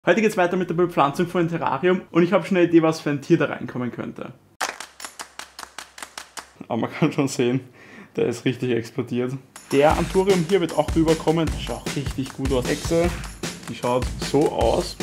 Heute geht es weiter mit der Bepflanzung von einem Terrarium und ich habe schon eine Idee, was für ein Tier da reinkommen könnte. Aber man kann schon sehen, der ist richtig explodiert. Der Anthurium hier wird auch rüberkommen, der schaut richtig gut aus. Echse, die schaut so aus.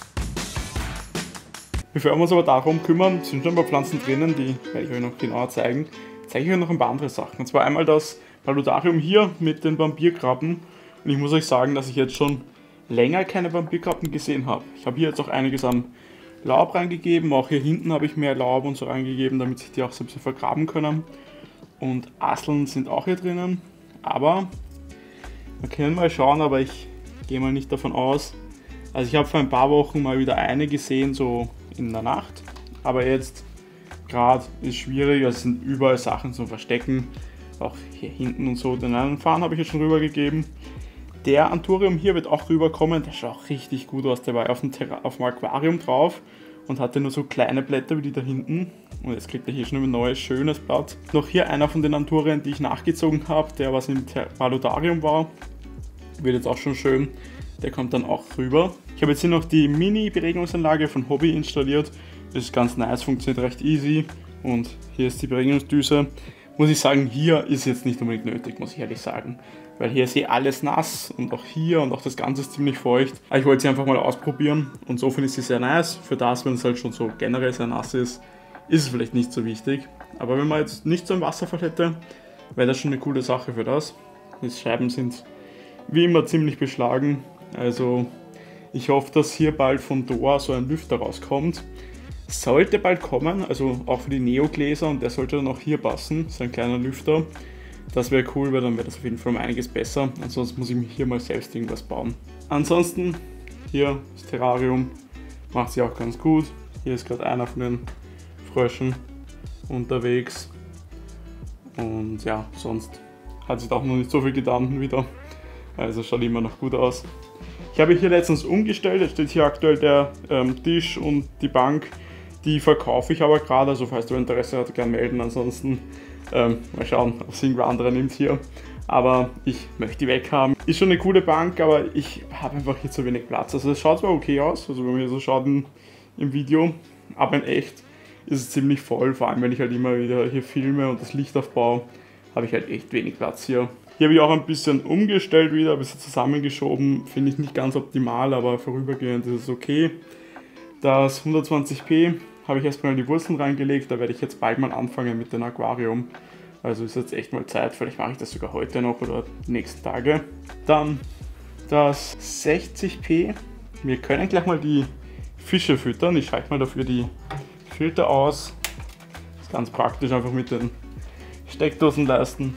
Bevor wir uns aber darum kümmern, sind schon ein paar Pflanzen drinnen, die werde ich euch noch genauer zeigen. Zeige ich euch noch ein paar andere Sachen. Und zwar einmal das Paludarium hier mit den Vampirkrabben. Und ich muss euch sagen, dass ich jetzt schon länger keine Vampirkrabben gesehen habe. Ich habe hier jetzt auch einiges an Laub reingegeben, auch hier hinten habe ich mehr Laub und so reingegeben, damit sich die auch so ein bisschen vergraben können. Und Asseln sind auch hier drinnen, aber wir können mal schauen, aber ich gehe mal nicht davon aus. Also ich habe vor ein paar Wochen mal wieder eine gesehen, so in der Nacht, aber jetzt gerade ist schwierig, es sind überall Sachen zum Verstecken, auch hier hinten und so. Den einen Farn habe ich jetzt schon rübergegeben. Der Anthurium hier wird auch rüberkommen, der schaut auch richtig gut aus, der war auf dem Aquarium drauf und hatte nur so kleine Blätter wie die da hinten. Und jetzt kriegt er hier schon ein neues, schönes Blatt. Noch hier einer von den Anthurien, die ich nachgezogen habe, der was im Paludarium war. Wird jetzt auch schon schön, der kommt dann auch rüber. Ich habe jetzt hier noch die Mini-Beregnungsanlage von Hobby installiert. Das ist ganz nice, funktioniert recht easy. Und hier ist die Beregnungsdüse. Muss ich sagen, hier ist jetzt nicht unbedingt nötig, muss ich ehrlich sagen. Weil hier ist eh alles nass und auch hier und auch das Ganze ist ziemlich feucht. Aber ich wollte sie einfach mal ausprobieren und so finde ich sie sehr nice. Für das, wenn es halt schon so generell sehr nass ist, ist es vielleicht nicht so wichtig. Aber wenn man jetzt nicht so einen Wasserfall hätte, wäre das schon eine coole Sache für das. Die Scheiben sind wie immer ziemlich beschlagen. Also ich hoffe, dass hier bald von Dor so ein Lüfter rauskommt. Sollte bald kommen, also auch für die Neo-Gläser und der sollte dann auch hier passen, so ein kleiner Lüfter. Das wäre cool, weil dann wäre das auf jeden Fall um einiges besser. Ansonsten muss ich mich hier mal selbst irgendwas bauen. Ansonsten, hier das Terrarium macht sie auch ganz gut. Hier ist gerade einer von den Fröschen unterwegs. Und ja, sonst hat sich auch noch nicht so viel getan wieder. Also schaut immer noch gut aus. Ich habe hier letztens umgestellt, jetzt steht hier aktuell der Tisch und die Bank. Die verkaufe ich aber gerade, also falls du Interesse hast, gerne melden. Ansonsten mal schauen, ob es irgendwer andere nimmt hier. Aber ich möchte die weghaben. Ist schon eine coole Bank, aber ich habe einfach hier zu wenig Platz. Also es schaut zwar okay aus, also wenn man hier so schaut im Video, aber in echt ist es ziemlich voll. Vor allem wenn ich halt immer wieder hier filme und das Licht aufbaue, habe ich halt echt wenig Platz hier. Hier habe ich auch ein bisschen umgestellt wieder, ein bisschen zusammengeschoben. Finde ich nicht ganz optimal, aber vorübergehend ist es okay. Das 120p habe ich erstmal in die Wurzeln reingelegt, da werde ich jetzt bald mal anfangen mit dem Aquarium. Also ist jetzt echt mal Zeit, vielleicht mache ich das sogar heute noch oder die nächsten Tage. Dann das 60p. Wir können gleich mal die Fische füttern. Ich schalte mal dafür die Filter aus. Das ist ganz praktisch, einfach mit den Steckdosenleisten.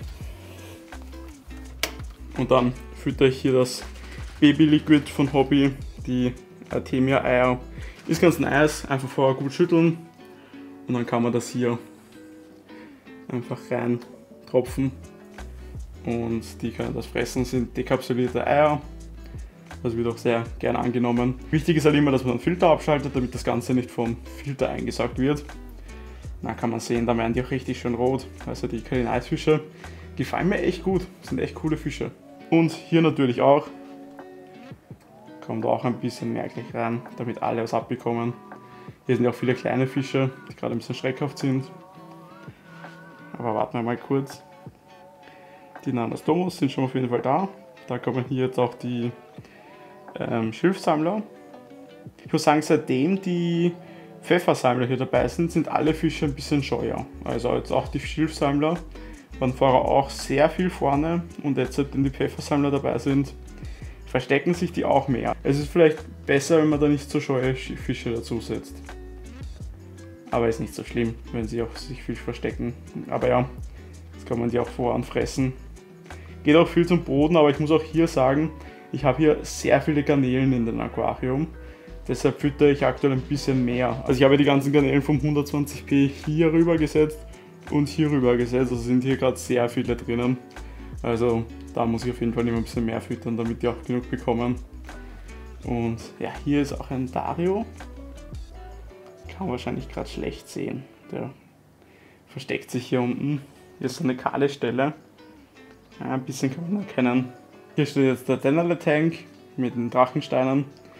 Und dann fütter ich hier das Baby Liquid von Hobby, die Artemia Eier. Ist ganz nice, einfach vorher gut schütteln und dann kann man das hier einfach rein tropfen und die können das fressen, sind dekapsulierte Eier. Das wird auch sehr gerne angenommen. Wichtig ist halt immer, dass man einen Filter abschaltet, damit das Ganze nicht vom Filter eingesaugt wird. Dann kann man sehen, da werden die auch richtig schön rot. Also die Kardinalsfische gefallen mir echt gut, sind echt coole Fische. Und hier natürlich auch. Kommt auch ein bisschen mehr gleich rein, damit alle was abbekommen. Hier sind ja auch viele kleine Fische, die gerade ein bisschen schreckhaft sind. Aber warten wir mal kurz. Die Nanastomos sind schon auf jeden Fall da. Da kommen hier jetzt auch die Schilfsammler. Ich muss sagen, seitdem die Pfeffersammler hier dabei sind, sind alle Fische ein bisschen scheuer. Also jetzt auch die Schilfsammler waren vorher auch sehr viel vorne und jetzt, seitdem die Pfeffersammler dabei sind, verstecken sich die auch mehr. Es ist vielleicht besser, wenn man da nicht so scheue Fische dazu setzt. Aber ist nicht so schlimm, wenn sie auch sich viel verstecken. Aber ja, jetzt kann man die auch voran fressen. Geht auch viel zum Boden, aber ich muss auch hier sagen, ich habe hier sehr viele Garnelen in dem Aquarium. Deshalb fütter ich aktuell ein bisschen mehr. Also ich habe die ganzen Garnelen vom 120p hier rüber gesetzt und hier rüber gesetzt. Also sind hier gerade sehr viele drinnen. Also da muss ich auf jeden Fall immer ein bisschen mehr füttern, damit die auch genug bekommen. Und ja, hier ist auch ein Dario. Kann man wahrscheinlich gerade schlecht sehen. Der versteckt sich hier unten. Hier ist so eine kahle Stelle. Ja, ein bisschen kann man erkennen. Hier steht jetzt der Dennerle Tank mit den Drachensteinen.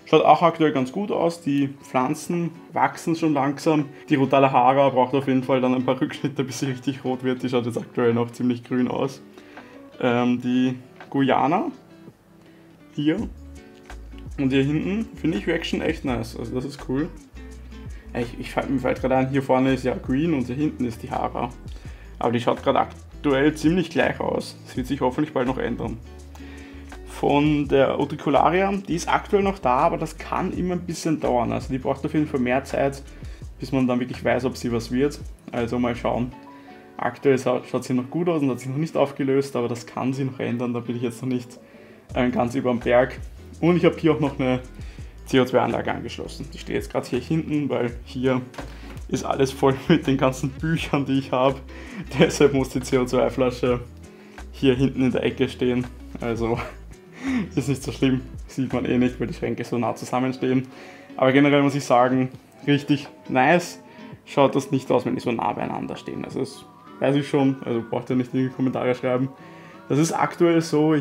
Schaut auch aktuell ganz gut aus, die Pflanzen wachsen schon langsam. Die Rhodala hara braucht auf jeden Fall dann ein paar Rückschnitte, bis sie richtig rot wird. Die schaut jetzt aktuell noch ziemlich grün aus. Die Guyana hier und hier hinten finde ich Reaction echt nice, also das ist cool. Mir fällt gerade ein, hier vorne ist ja Green und hier hinten ist die Hara. Aber die schaut gerade aktuell ziemlich gleich aus. Das wird sich hoffentlich bald noch ändern. Von der Utricularia, die ist aktuell noch da, aber das kann immer ein bisschen dauern. Also die braucht auf jeden Fall mehr Zeit, bis man dann wirklich weiß, ob sie was wird. Also mal schauen. Aktuell schaut sie noch gut aus und hat sich noch nicht aufgelöst, aber das kann sich noch ändern. Da bin ich jetzt noch nicht ganz über dem Berg. Und ich habe hier auch noch eine CO2-Anlage angeschlossen. Die steht jetzt gerade hier hinten, weil hier ist alles voll mit den ganzen Büchern, die ich habe. Deshalb muss die CO2-Flasche hier hinten in der Ecke stehen. Also ist nicht so schlimm, sieht man eh nicht, weil die Schränke so nah zusammenstehen. Aber generell muss ich sagen, richtig nice schaut das nicht aus, wenn die so nah beieinander stehen. Also das weiß ich schon, also braucht ihr nicht in die Kommentare schreiben. Das ist aktuell so,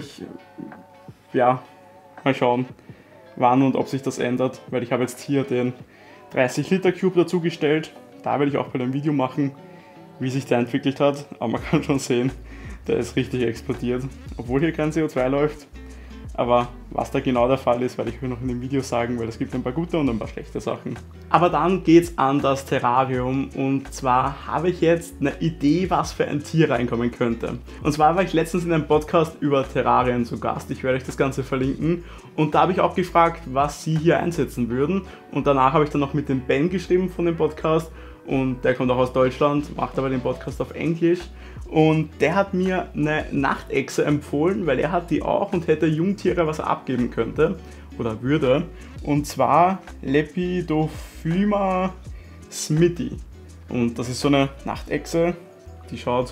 mal schauen, wann und ob sich das ändert, weil ich habe jetzt hier den 30 Liter Cube dazugestellt. Da werde ich auch bei dem Video machen, wie sich der entwickelt hat, aber man kann schon sehen, der ist richtig explodiert, obwohl hier kein CO2 läuft. Aber was da genau der Fall ist, werde ich euch noch in dem Video sagen, weil es gibt ein paar gute und ein paar schlechte Sachen. Aber dann geht's an das Terrarium und zwar habe ich jetzt eine Idee, was für ein Tier reinkommen könnte. Und zwar war ich letztens in einem Podcast über Terrarien zu Gast, ich werde euch das Ganze verlinken. Und da habe ich auch gefragt, was sie hier einsetzen würden. Und danach habe ich dann noch mit dem Ben geschrieben von dem Podcast und der kommt auch aus Deutschland, macht aber den Podcast auf Englisch. Und der hat mir eine Nachtechse empfohlen, weil er hat die auch und hätte Jungtiere, was er abgeben könnte oder würde. Und zwar Lepidophyma smithi. Und das ist so eine Nachtechse, die schaut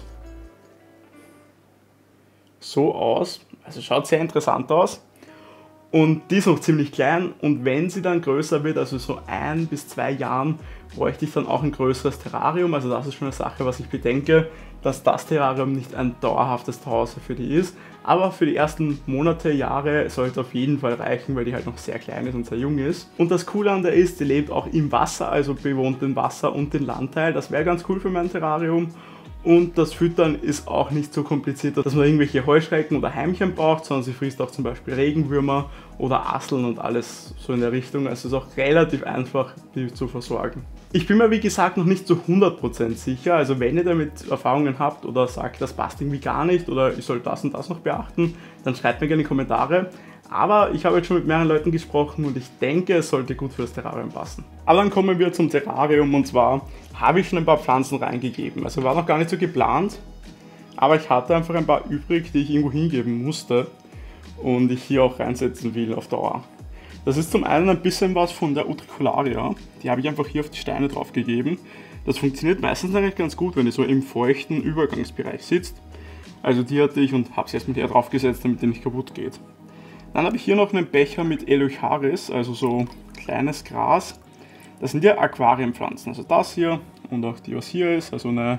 so aus. Also schaut sehr interessant aus. Und die ist noch ziemlich klein und wenn sie dann größer wird, also so 1 bis 2 Jahren, bräuchte ich dann auch ein größeres Terrarium. Also das ist schon eine Sache, was ich bedenke, dass das Terrarium nicht ein dauerhaftes Zuhause für die ist. Aber für die ersten Monate, Jahre sollte auf jeden Fall reichen, weil die halt noch sehr klein ist und sehr jung ist. Und das Coole an der ist, die lebt auch im Wasser, also bewohnt den Wasser und den Landteil. Das wäre ganz cool für mein Terrarium. Und das Füttern ist auch nicht so kompliziert, dass man irgendwelche Heuschrecken oder Heimchen braucht, sondern sie frisst auch zum Beispiel Regenwürmer oder Asseln und alles so in der Richtung. Also es ist auch relativ einfach, die zu versorgen. Ich bin mir wie gesagt noch nicht zu 100% sicher, also wenn ihr damit Erfahrungen habt oder sagt, das passt irgendwie gar nicht oder ich soll das und das noch beachten, dann schreibt mir gerne in die Kommentare. Aber ich habe jetzt schon mit mehreren Leuten gesprochen und ich denke, es sollte gut für das Terrarium passen. Aber dann kommen wir zum Terrarium und zwar habe ich schon ein paar Pflanzen reingegeben. Also war noch gar nicht so geplant, aber ich hatte einfach ein paar übrig, die ich irgendwo hingeben musste und ich hier auch reinsetzen will auf Dauer. Das ist zum einen ein bisschen was von der Utricularia, die habe ich einfach hier auf die Steine drauf gegeben. Das funktioniert meistens eigentlich ganz gut, wenn die so im feuchten Übergangsbereich sitzt. Also die hatte ich und habe sie erstmal hier drauf gesetzt, damit die nicht kaputt geht. Dann habe ich hier noch einen Becher mit Eleucharis, also so kleines Gras. Das sind ja Aquarienpflanzen, also das hier und auch die, was hier ist, also ein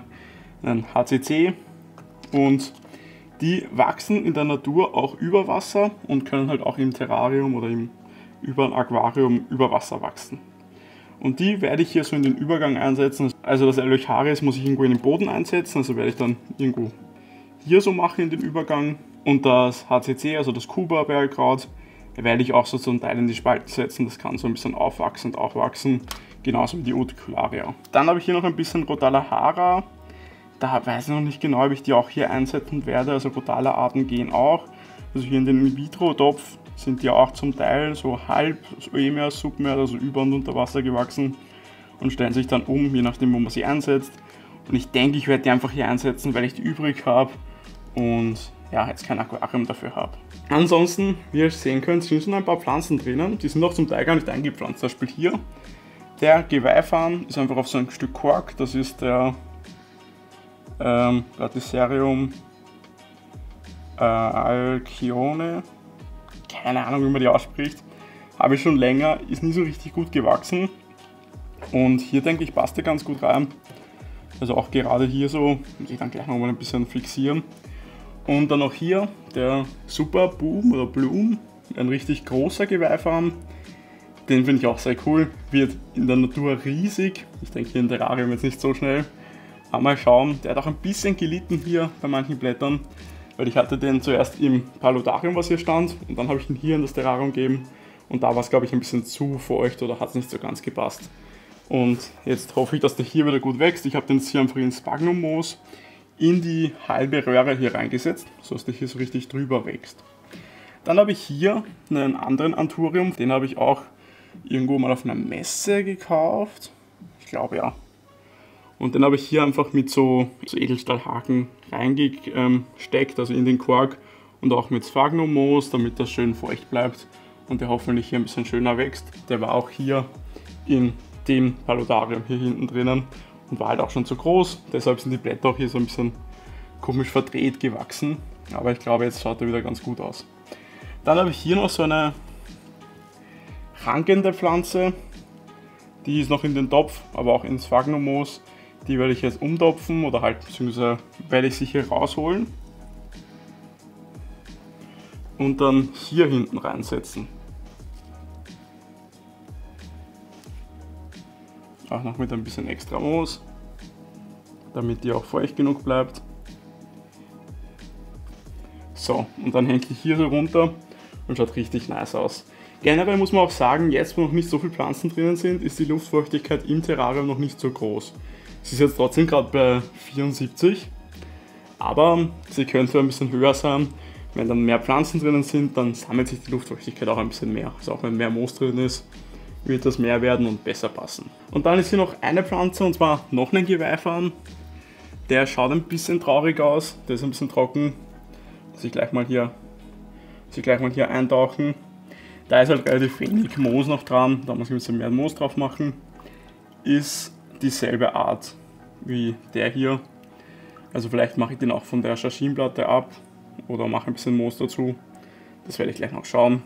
HCC. Und die wachsen in der Natur auch über Wasser und können halt auch im Terrarium oder über ein Aquarium über Wasser wachsen. Und die werde ich hier so in den Übergang einsetzen. Also das Eleucharis muss ich irgendwo in den Boden einsetzen, also werde ich dann irgendwo hier so machen in den Übergang. Und das HCC, also das Kuba-Bergkraut, werde ich auch so zum Teil in die Spalten setzen. Das kann so ein bisschen aufwachsen und aufwachsen, genauso wie die Utricularia. Dann habe ich hier noch ein bisschen Rhodala hara. Da weiß ich noch nicht genau, ob ich die auch hier einsetzen werde. Also Rhodala-Arten gehen auch. Also hier in den In-vitro-Topf sind die auch zum Teil so halb Emer, Submer, also über und unter Wasser gewachsen und stellen sich dann um, je nachdem, wo man sie einsetzt. Und ich denke, ich werde die einfach hier einsetzen, weil ich die übrig habe und ja, jetzt kein Aquarium dafür habe. Ansonsten, wie ihr sehen könnt, sind schon ein paar Pflanzen drinnen. Die sind auch zum Teil gar nicht eingepflanzt. Zum Beispiel hier, der Geweihfarn ist einfach auf so ein Stück Kork. Das ist der Radicerium Alcyone. Keine Ahnung, wie man die ausspricht. Habe ich schon länger, ist nie so richtig gut gewachsen. Und hier denke ich, passt der ganz gut rein. Also auch gerade hier so, muss ich dann gleich nochmal ein bisschen fixieren. Und dann auch hier der Super Boom oder Bloom, ein richtig großer Geweihfarn. Den finde ich auch sehr cool. Wird in der Natur riesig. Ich denke hier in Terrarium jetzt nicht so schnell. Aber mal schauen. Der hat auch ein bisschen gelitten hier bei manchen Blättern. Weil ich hatte den zuerst im Paludarium, was hier stand. Und dann habe ich ihn hier in das Terrarium gegeben. Und da war es, glaube ich, ein bisschen zu feucht oder hat es nicht so ganz gepasst. Und jetzt hoffe ich, dass der hier wieder gut wächst. Ich habe den jetzt hier einfach in Sphagnum-Moos in die halbe Röhre hier reingesetzt, sodass der hier so richtig drüber wächst. Dann habe ich hier einen anderen Anthurium, den habe ich auch irgendwo mal auf einer Messe gekauft. Ich glaube ja. Und den habe ich hier einfach mit so Edelstahlhaken reingesteckt, also in den Kork und auch mit Sphagnum-Moos, damit das schön feucht bleibt und der hoffentlich hier ein bisschen schöner wächst. Der war auch hier in dem Paludarium hier hinten drinnen und war halt auch schon zu groß. Deshalb sind die Blätter auch hier so ein bisschen komisch verdreht gewachsen. Aber ich glaube, jetzt schaut er wieder ganz gut aus. Dann habe ich hier noch so eine rankende Pflanze. Die ist noch in den Topf, aber auch in Sphagnum-Moos. Die werde ich jetzt umtopfen oder halt, beziehungsweise werde ich sie hier rausholen. Und dann hier hinten reinsetzen. Auch noch mit ein bisschen extra Moos, damit die auch feucht genug bleibt. So, und dann hängt die hier so runter und schaut richtig nice aus. Generell muss man auch sagen, jetzt wo noch nicht so viele Pflanzen drinnen sind, ist die Luftfeuchtigkeit im Terrarium noch nicht so groß. Sie ist jetzt trotzdem gerade bei 74, aber sie könnte ein bisschen höher sein. Wenn dann mehr Pflanzen drinnen sind, dann sammelt sich die Luftfeuchtigkeit auch ein bisschen mehr. Also auch wenn mehr Moos drin ist, wird das mehr werden und besser passen. Und dann ist hier noch eine Pflanze, und zwar noch ein Geweihfarn. Der schaut ein bisschen traurig aus, der ist ein bisschen trocken. Muss ich gleich mal hier eintauchen. Da ist halt relativ wenig Moos noch dran, da muss ich ein bisschen mehr Moos drauf machen. Ist dieselbe Art wie der hier. Also vielleicht mache ich den auch von der Shashin-Platte ab oder mache ein bisschen Moos dazu. Das werde ich gleich noch schauen.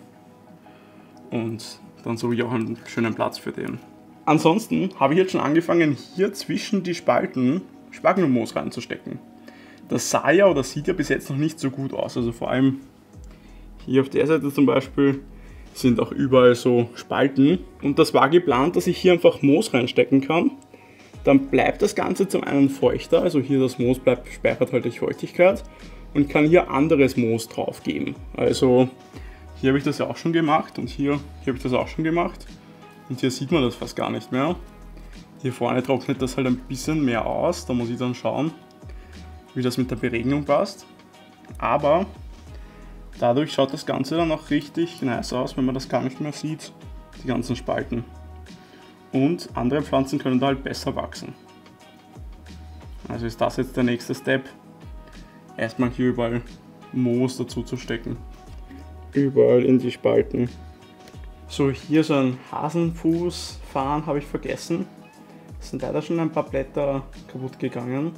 Und dann suche ich auch einen schönen Platz für den. Ansonsten habe ich jetzt schon angefangen, hier zwischen die Spalten Sphagnum-Moos reinzustecken. Das sah ja oder sieht ja bis jetzt noch nicht so gut aus. Also vor allem hier auf der Seite zum Beispiel sind auch überall so Spalten. Und das war geplant, dass ich hier einfach Moos reinstecken kann. Dann bleibt das Ganze zum einen feuchter, also hier das Moos speichert halt die Feuchtigkeit und kann hier anderes Moos drauf geben. Also hier habe ich das ja auch schon gemacht und hier habe ich das auch schon gemacht. Und hier sieht man das fast gar nicht mehr. Hier vorne trocknet das halt ein bisschen mehr aus. Da muss ich dann schauen, wie das mit der Beregnung passt. Aber dadurch schaut das Ganze dann auch richtig nice aus, wenn man das gar nicht mehr sieht, die ganzen Spalten. Und andere Pflanzen können da halt besser wachsen. Also ist das jetzt der nächste Step. Erstmal hier überall Moos dazu zu stecken. Überall in die Spalten. So, hier so ein Hasenfußfarn habe ich vergessen. Es sind leider schon ein paar Blätter kaputt gegangen.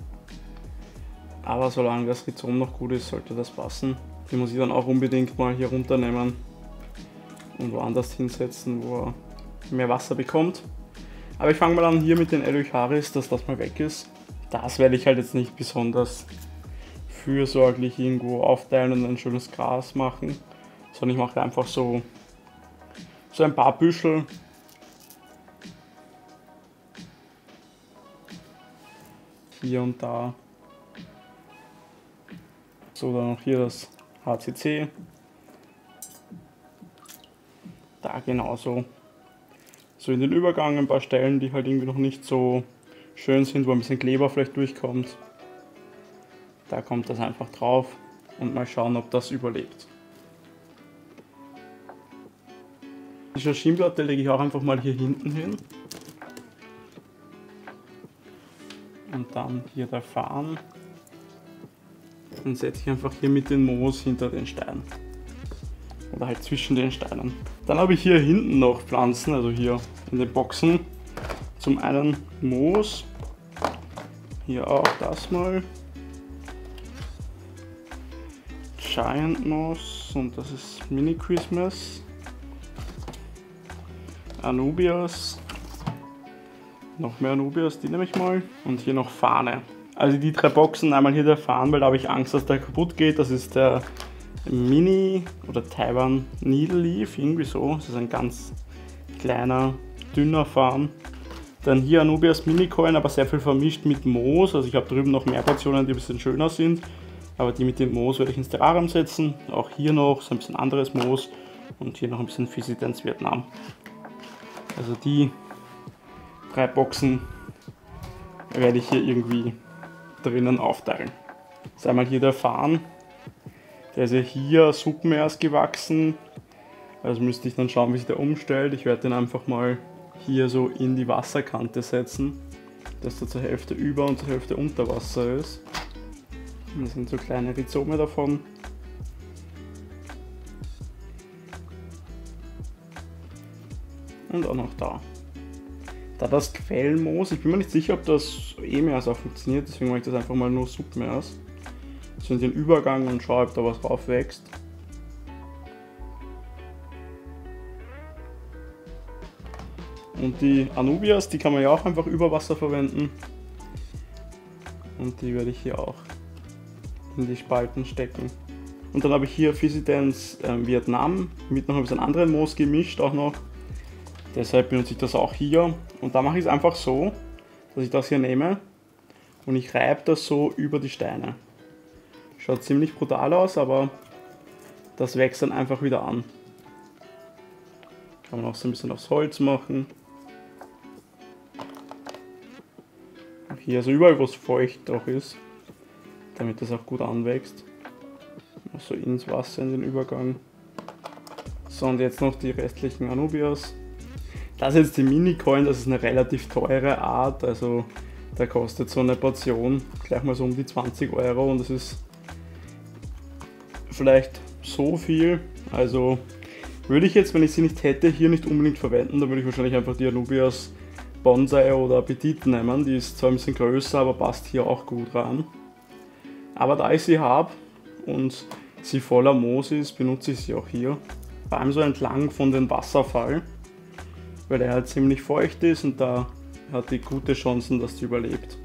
Aber solange das Rhizom noch gut ist, sollte das passen. Die muss ich dann auch unbedingt mal hier runternehmen und woanders hinsetzen, wo er mehr Wasser bekommt. Aber ich fange mal an hier mit den Eleucharis, dass das mal weg ist. Das werde ich halt jetzt nicht besonders fürsorglich irgendwo aufteilen und ein schönes Gras machen, sondern ich mache einfach so ein paar Büschel. Hier und da. So, dann noch hier das HCC. Da genauso. So in den Übergang ein paar Stellen, die halt irgendwie noch nicht so schön sind, wo ein bisschen Kleber vielleicht durchkommt. Da kommt das einfach drauf und mal schauen, ob das überlebt. Die Shashin-Platte lege ich auch einfach mal hier hinten hin. Und dann hier der Farn. Dann setze ich einfach hier mit den Moos hinter den Steinen. Oder halt zwischen den Steinen. Dann habe ich hier hinten noch Pflanzen, also hier in den Boxen. Zum einen Moos. Hier auch das mal. Giant Moss und das ist Mini Christmas. Anubias. Noch mehr Anubias, die nehme ich mal. Und hier noch Fahne. Also die drei Boxen, einmal hier der Farn, weil da habe ich Angst, dass der kaputt geht. Das ist der Mini oder Taiwan Needle Leaf, irgendwie so. Das ist ein ganz kleiner, dünner Farn. Dann hier Anubias Minicoin, aber sehr viel vermischt mit Moos. Also ich habe drüben noch mehr Portionen, die ein bisschen schöner sind. Aber die mit dem Moos werde ich ins Terrarium setzen. Auch hier noch so ein bisschen anderes Moos. Und hier noch ein bisschen Physidens Vietnam. Also die 3 Boxen werde ich hier irgendwie drinnen aufteilen. Das ist einmal hier der Farn. Der ist ja hier Suppen erst gewachsen. Also müsste ich dann schauen, wie sich der umstellt. Ich werde den einfach mal hier so in die Wasserkante setzen, dass der zur Hälfte über und zur Hälfte unter Wasser ist. Und das sind so kleine Rhizome davon. Und auch noch da. Da das Quellenmoos, ich bin mir nicht sicher, ob das E-Meers auch funktioniert, deswegen mache ich das einfach mal nur Submeers. So in den Übergang und schaue, ob da was drauf wächst. Und die Anubias, die kann man ja auch einfach über Wasser verwenden. Und die werde ich hier auch in die Spalten stecken. Und dann habe ich hier Physidens Vietnam mit noch ein bisschen anderen Moos gemischt auch noch. Deshalb benutze ich das auch hier. Und da mache ich es einfach so, dass ich das hier nehme und ich reibe das so über die Steine. Schaut ziemlich brutal aus, aber das wächst dann einfach wieder an. Kann man auch so ein bisschen aufs Holz machen. Hier also überall, wo es feucht auch ist, damit das auch gut anwächst. So ins Wasser in den Übergang. So, und jetzt noch die restlichen Anubias. Das ist jetzt die Minicoin, das ist eine relativ teure Art, also da kostet so eine Portion gleich mal so um die 20 € und das ist vielleicht so viel, also würde ich jetzt, wenn ich sie nicht hätte, hier nicht unbedingt verwenden, dann würde ich wahrscheinlich einfach die Anubias Bonsai oder Appetit nehmen, die ist zwar ein bisschen größer, aber passt hier auch gut rein. Aber da ich sie habe und sie voller Moos ist, benutze ich sie auch hier, vor allem so entlang von dem Wasserfall, weil der halt ziemlich feucht ist und da hat die gute Chancen, dass die überlebt.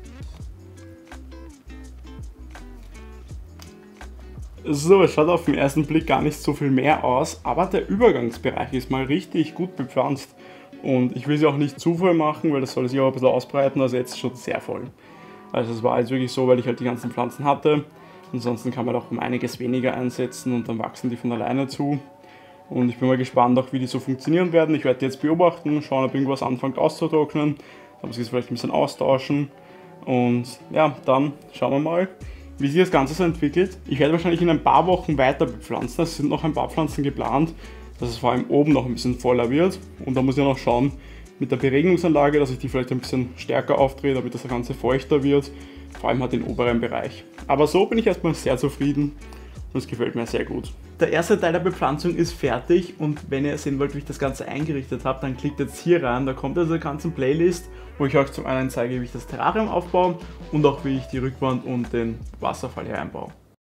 So, es schaut auf den ersten Blick gar nicht so viel mehr aus, aber der Übergangsbereich ist mal richtig gut bepflanzt. Und ich will sie auch nicht zu voll machen, weil das soll sich auch ein bisschen ausbreiten, also jetzt schon sehr voll. Also es war jetzt wirklich so, weil ich halt die ganzen Pflanzen hatte. Ansonsten kann man auch um einiges weniger einsetzen und dann wachsen die von alleine zu. Und ich bin mal gespannt auch, wie die so funktionieren werden. Ich werde die jetzt beobachten, schauen, ob irgendwas anfängt auszutrocknen. Dann muss ich es vielleicht ein bisschen austauschen. Und ja, dann schauen wir mal, wie sich das Ganze so entwickelt. Ich werde wahrscheinlich in ein paar Wochen weiter bepflanzen. Es sind noch ein paar Pflanzen geplant, dass es vor allem oben noch ein bisschen voller wird. Und da muss ich noch schauen mit der Beregnungsanlage, dass ich die vielleicht ein bisschen stärker aufdrehe, damit das Ganze feuchter wird. Vor allem halt den oberen Bereich. Aber so bin ich erstmal sehr zufrieden und es gefällt mir sehr gut. Der erste Teil der Bepflanzung ist fertig und wenn ihr sehen wollt, wie ich das Ganze eingerichtet habe, dann klickt jetzt hier rein. Da kommt also eine ganze Playlist, wo ich euch zum einen zeige, wie ich das Terrarium aufbaue und auch wie ich die Rückwand und den Wasserfall hier einbaue.